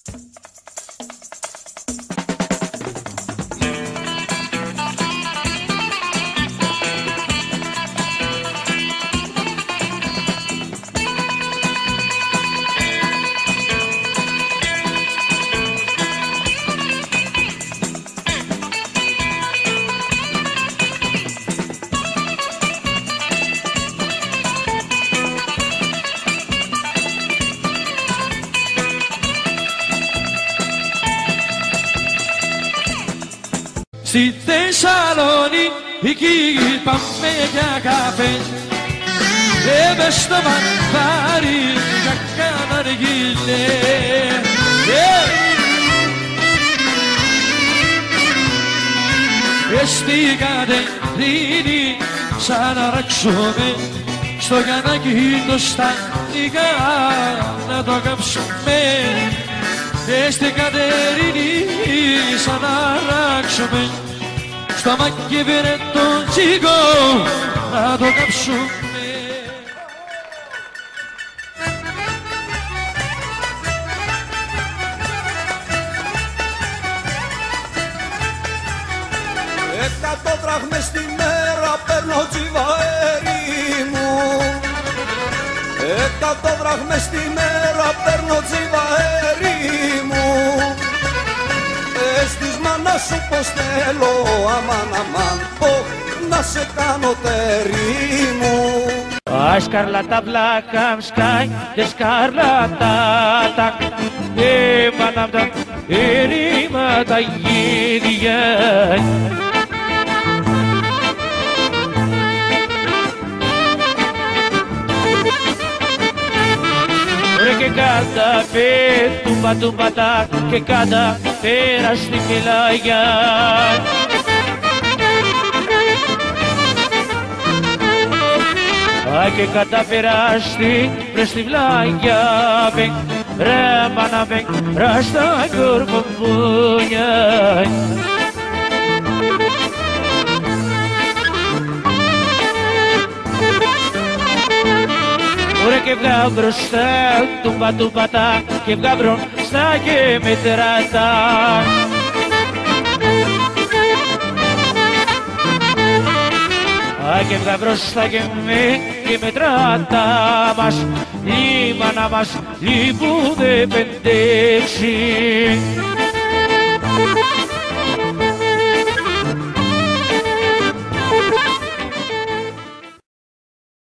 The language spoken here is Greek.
Στη Θεσσαλονίκη πάμε για καφέ μες στο μανθάρι για καναργίλε. Στην Κατερίνη σαν να ράξουμε στο κανάκι το στάνικα να το κάψουμε. Στην Κατερίνη σαν να ράξουμε στο μακεβέρε τον τσίγκο να το κάψουμε. Εκατό δραχμές τη μέρα παίρνω τσιβαέρι μου. Εκατό δραχμές τη μέρα παίρνω τσιβαέρι μου. Πες της μάνας σου πως θέλω αμάν αμάν να σε κάνω τέρι μου. Scarlata blanca sky, the scarlata tak, emanamda erimata yidiye. Ore che canta per tumba tumba tak, che canta per asti pelaya. Ai che καταπεράστη πρες τη βλάγια μπεκ, ρε μάνα μπεκ, ρε στα κορμομπούνια. Ωραία και βγά μπροστά, τούμπα τούμπατα, και βγά μπροστά και μετράτα. Και βγα μπροστά και μετράτα μας, η μάνα μας λιπούνε 5-6.